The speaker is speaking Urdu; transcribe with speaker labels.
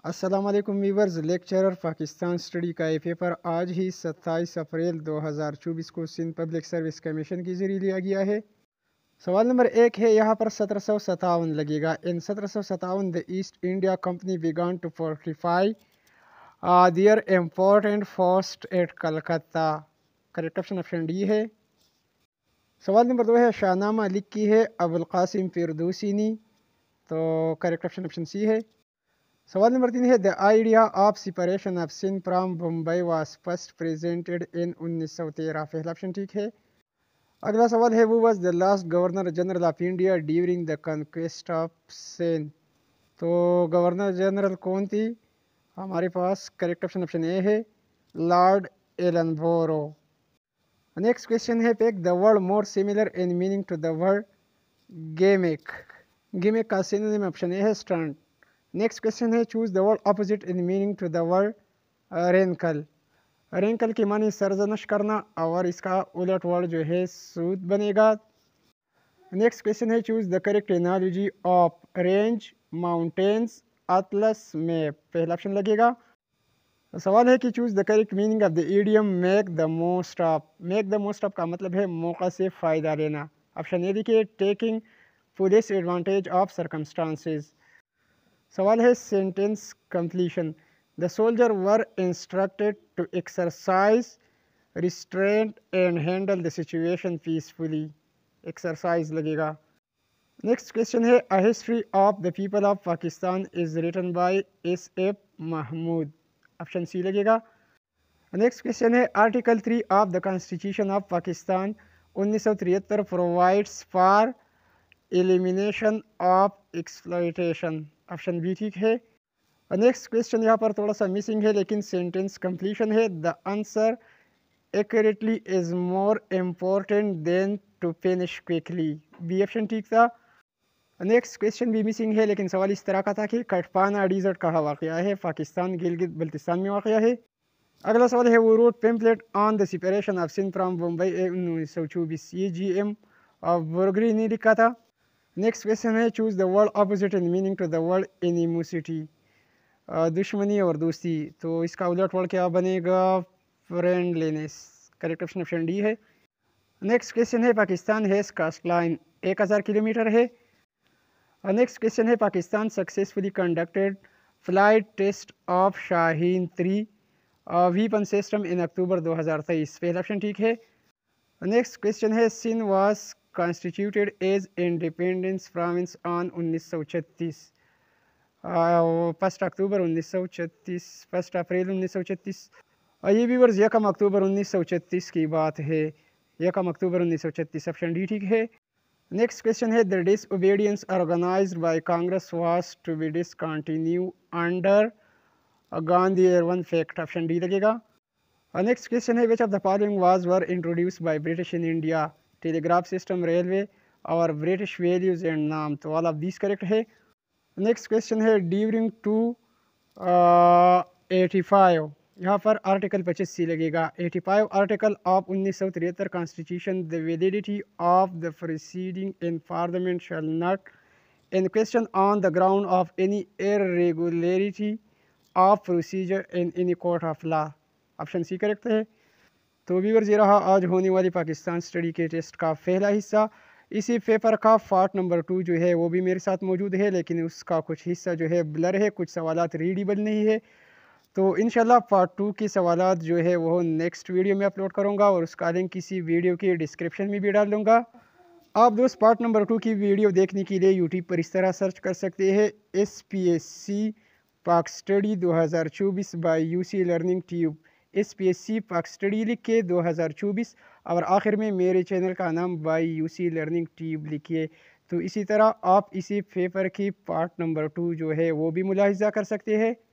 Speaker 1: السلام علیکم ویورز، لیکچرر پاکستان اسٹڈی کا یہ پیپر آج ہی 27 اپریل 2024 کو سندھ پبلک سروس کمیشن کے ذریعے لیا گیا ہے۔ سوال نمبر 1 ہے، یہاں پر 1757 لگے گا۔ ان 1757 the East India Company began to fortify their important post at Calcutta۔ Correct option D ہے۔ سوال نمبر 2 ہے، شاہ نامہ لکھی ہے ابوالقاسم فردوسی نے، تو کریکٹ آپشن سی ہے۔ سوال نمبر 3 ہے، the idea of separation of Sindh from Bombay was first presented in 1913۔ پہلا آپشن ٹھیک ہے۔ اگلا سوال ہے، who was the last governor general of India during the conquest of Sindh؟ تو گورنر جنرل کون تھی ہمارے پاس؟ کریکٹ آپشن اے ہے، Lord Ellenborough. Next question ہے، pick the word more similar in meaning to the word gimmick۔ gimmick کا سینونیم آپشن اے ہے، اسٹنٹ۔ نیکسٹ کویشچن ہے، choose the word opposite in meaning to the word wrinkle. Wrinkle کی معنی سرزنش کرنا اور اس کا الٹ ورڈ جو ہے سود بنے گا۔ نیکسٹ کویشچن ہے، choose the correct analogy of range, mountains, atlas, map. پہلا آپشن لگے گا۔ سوال ہے کہ choose the correct meaning of the idiom make the most of. Make the most of کا مطلب ہے موقع سے فائدہ لینا۔ آپشن اے دیکھیے، taking fullest advantage of circumstances. سوال ہے sentence completion. The soldier were instructed to exercise restraint and handle the situation peacefully. Exercise لگے گا۔ نیکسٹ کویشچن ہے، a history of the people of Pakistan is written by S F Mahmood. Option C لگے گا۔ نیکسٹ کویشچن ہے، article 3 of the constitution of Pakistan 1973 provides for elimination of exploitation. Option B ٹھیک ہے۔ نیکسٹ کویشچن یہاں پر تھوڑا سا مسنگ ہے لیکن سینٹینس کمپلیشن ہے، the answer accurately is more important than to finish quickly. B option ٹھیک تھا۔ نیکسٹ کویشچن بھی مسنگ ہے لیکن سوال اس طرح کا تھا کہ کٹپانا ڈیزرٹ کہاں واقع ہے؟ پاکستان گلگت بلتستان میں واقع ہے۔ اگلا سوال ہے، وہ root pamphlet on the separation of Sindh from Bombay 1924۔ یہ جی ایم برگری نے لکھا تھا۔ نیکسٹ کویشچن ہے، choose the word opposite in meaning to the word animosity. دشمنی اور دوستی، تو اس کا الٹ ورڈ کیا بنے گا؟ فرینڈلینس۔ کریکٹ آپشن ڈی ہے۔ نیکسٹ کویشچن ہے، Pakistan has coastline 1000 kilometre ہے۔ نیکسٹ کویشچن ہے، Pakistan successfully conducted flight test of Shaheen 3 weapon system in October 2023۔ پہلا آپشن ٹھیک ہے۔ نیکسٹ کویشچن ہے، Sindh was constituted as independence province on 1936۔ 1 October 1936، 1 April 1936۔ یہ ویورز 1 اکتوبر 1936 کی بات ہے، 1 اکتوبر 1936۔ آپشن ڈی ٹھیک ہے۔ نیکسٹ کویشچن ہے، the disobedience organized by Congress was to be discontinued under Gandhi Irwin Fact۔ Option D لگے گا۔ نیکسٹ کویشچن ہے، which of the following was were introduced by British in India؟ Telegraph system, railway اور برٹش ویلیوز اینڈ نام، تو all of these کریکٹ ہے۔ نیکسٹ کویشچن ہے، ڈیورنگ 285، یہاں پر آرٹیکل 25 لگے گا۔ 85 article of 1973 constitution, the validity of the proceeding in parliament shall not in question on the ground of any irregularity of procedure in any court of law۔ Option C correct ہے۔ تو ویورز، یہ رہا آج ہونے والی پاکستان اسٹڈی کے ٹیسٹ کا پہلا حصہ۔ اسی پیپر کا پارٹ نمبر 2 جو ہے وہ بھی میرے ساتھ موجود ہے لیکن اس کا کچھ حصہ جو ہے بلر ہے، کچھ سوالات ریڈیبل نہیں ہے۔ تو انشاءاللہ پارٹ 2 کی سوالات جو ہے وہ نیکسٹ ویڈیو میں اپلوڈ کروں گا اور اس کا لنک کسی ویڈیو کے ڈسکرپشن میں بھی ڈال دوں گا۔ آپ دوست پارٹ نمبر 2 کی ویڈیو دیکھنے کے لیے یوٹیوب پر اس طرح سرچ کر سکتے ہیں، SPSC Pak study 2024 by UC learning tube. SPSC Pak study لکھ کے 2024 اور آخر میں میرے چینل کا نام بائی UC لرننگ ٹیوب لکھیے۔ تو اسی طرح آپ اسی پیپر کی پارٹ نمبر 2 جو ہے وہ بھی ملاحظہ کر سکتے ہیں۔